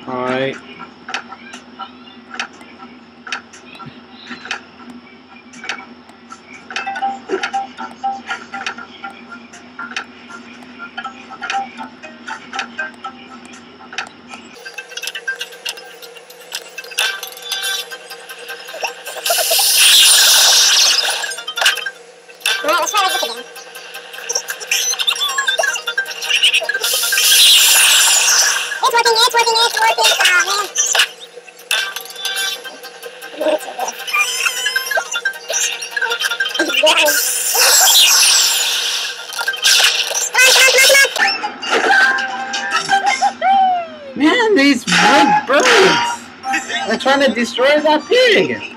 Alright. Alright, let's try this again. It's working, it's working, it's working. Oh, man. Man, these big birds! They're trying to destroy that pig!